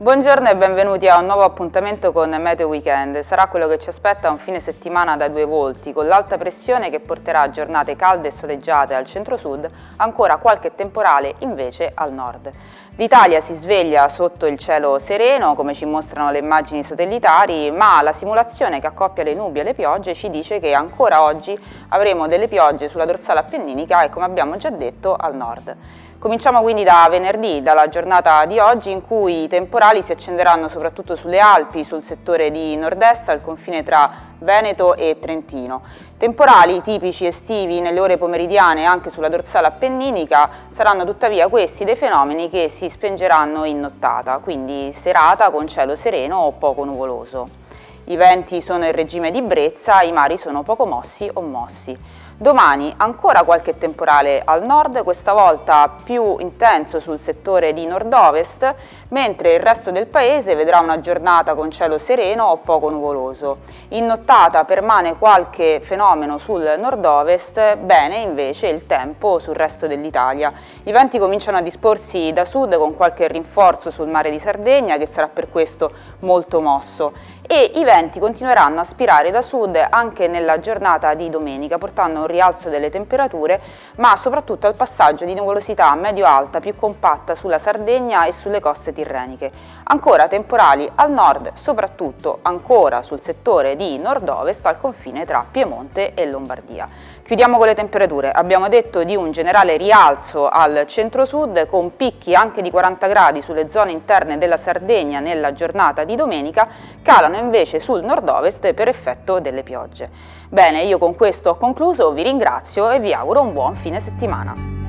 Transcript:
Buongiorno e benvenuti a un nuovo appuntamento con Meteo Weekend. Sarà quello che ci aspetta un fine settimana da due volti, con l'alta pressione che porterà a giornate calde e soleggiate al centro-sud, ancora qualche temporale invece al nord. L'Italia si sveglia sotto il cielo sereno, come ci mostrano le immagini satellitari, ma la simulazione che accoppia le nubi e le piogge ci dice che ancora oggi avremo delle piogge sulla dorsale appenninica e, come abbiamo già detto, al nord. Cominciamo quindi da venerdì, dalla giornata di oggi, in cui i temporali si accenderanno soprattutto sulle Alpi, sul settore di nord-est, al confine tra Veneto e Trentino. Temporali tipici estivi nelle ore pomeridiane e anche sulla dorsale appenninica saranno tuttavia questi dei fenomeni che si spengeranno in nottata, quindi serata con cielo sereno o poco nuvoloso. I venti sono in regime di brezza, i mari sono poco mossi o mossi. Domani ancora qualche temporale al nord, questa volta più intenso sul settore di nord-ovest, mentre il resto del paese vedrà una giornata con cielo sereno o poco nuvoloso. In nottata permane qualche fenomeno sul nord-ovest, bene invece il tempo sul resto dell'Italia. I venti cominciano a disporsi da sud con qualche rinforzo sul mare di Sardegna, che sarà per questo molto mosso, e i venti continueranno a spirare da sud anche nella giornata di domenica, portando un rialzo delle temperature, ma soprattutto al passaggio di nuvolosità medio-alta più compatta sulla Sardegna e sulle coste tirreniche. Ancora temporali al nord, soprattutto ancora sul settore di nord-ovest al confine tra Piemonte e Lombardia. Chiudiamo con le temperature. Abbiamo detto di un generale rialzo al centro-sud, con picchi anche di 40 gradi sulle zone interne della Sardegna nella giornata di domenica, calano invece sul nord-ovest per effetto delle piogge. Bene, io con questo ho concluso, vi ringrazio e vi auguro un buon fine settimana.